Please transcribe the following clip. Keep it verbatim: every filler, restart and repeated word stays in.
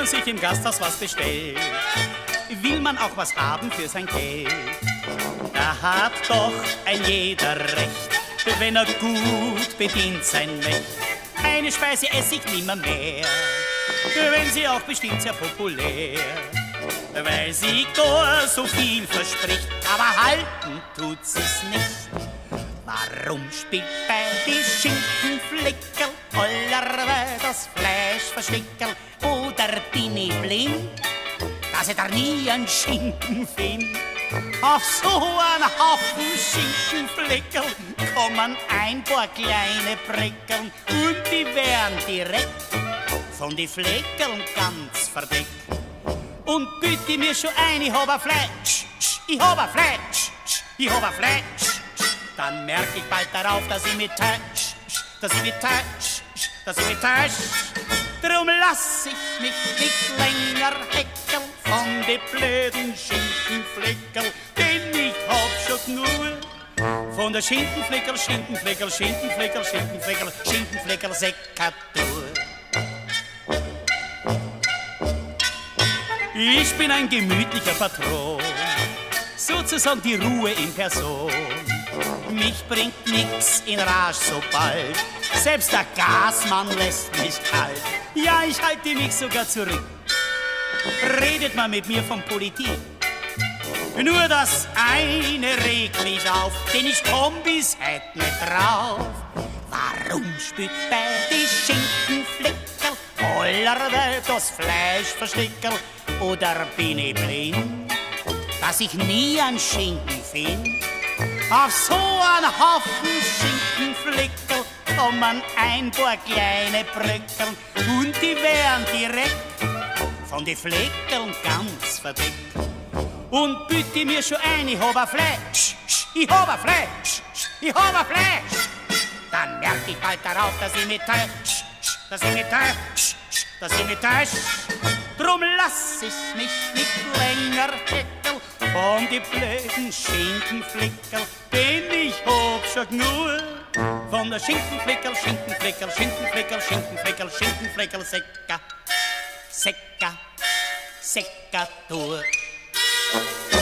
man sich im Gasthaus was bestellt, will man auch was haben für sein Geld. Da hat doch ein jeder Recht, wenn er gut bedient sein möchte. Eine Speise esse ich nimmer mehr, wenn sie auch bestimmt sehr populär, weil sie gar so viel verspricht, aber halten tut sie's nicht. Warum spielt bei die Schinkenflickerl allerweil das Fleisch versteckerl? Oder bin ich blind, dass ich da nie einen Schinken find? Auf so einen Haufen Schinkenfleckerl kommen ein paar kleine Breckerl und die werden direkt von die Fleckerl ganz verdeckt. Und bitte mir schon ein, ich hab ein Fleisch, ich hab ein Fleisch, ich hab ein Fleisch. Dann merk ich bald darauf, dass ich mich täusch, dass ich mich täusch, dass ich mich täusch. Drum lass ich mich nicht länger heckeln von de blöden Schinkenfleckerl, denn ich hab schon genug von der Schinkenfleckerl, Schinkenfleckerl, Schinkenfleckerl, Schinkenfleckerl, Schinkenfleckerl Sekatur. Ich bin ein gemütlicher Patron, sozusagen die Ruhe in Person. Mich bringt nix in Rage so bald, selbst der Gasmann lässt mich kalt. Ja, ich halte mich sogar zurück. Redet man mit mir von Politik, nur das eine regt mich auf, denn ich komm bis heut nicht drauf. Warum spürt bei die Schinkenfleckerl allerweil das Fleisch versteckerl? Oder bin ich blind, dass ich nie einen Schinken find? Auf so einen Haufen Schinkenfleckerl kommen ein paar kleine Bröckerl und die werden direkt von die Fleckerl ganz verdeckt. Und bitte mir schon ein, ich hab ein Fleisch, ich hab ein Fleisch, ich hab ein Fleisch. Dann merk ich bald darauf, dass ich mich täusch, dass ich mich täusch, dass ich mich täusch. Drum lass ich mich nicht länger heckeln von die blöden Schinkenfleckerl, denn ich hab schon genug von der Schinkenfleckerl, Schinkenfleckerl, Schinkenfleckerl, Schinkenfleckerl, Schinkenfleckerl, Seka, Seka, Sekatur.